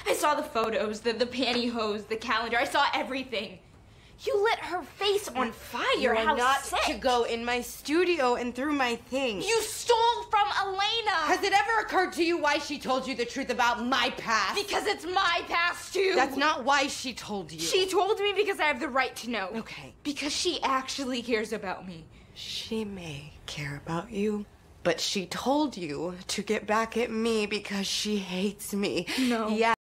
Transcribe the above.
I saw the photos, the pantyhose, the calendar. I saw everything. You lit her face on fire. You are not sick. to go in my studio and through my things. You stole from Elena. Has it ever occurred to you why she told you the truth about my past? Because it's my past, too. That's not why she told you. She told me because I have the right to know. Okay. Because she actually cares about me. She may care about you, but she told you to get back at me because she hates me. No. Yeah.